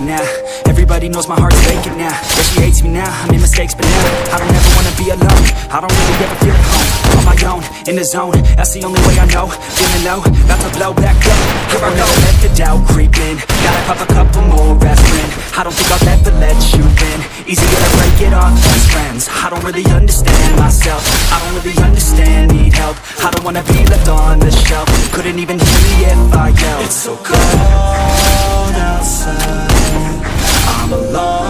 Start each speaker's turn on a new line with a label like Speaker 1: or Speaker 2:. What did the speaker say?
Speaker 1: faking now. Everybody knows my heart's vacant now. Yeah, she hates me now, I made mistakes but now I don't ever wanna be alone. I don't really ever feel at home. On my own, in the zone, that's the only way I know. Feeling low, about to blow back up. Here I go, let the doubt creep in. Gotta pop a couple more aspirin. I don't think I'll ever let you in. Easier to break it off best friends. I don't really understand myself. I don't really understand, need help. I don't wanna be left on the shelf. Couldn't even hear me if I yelled. It's so cold outside, I'm alone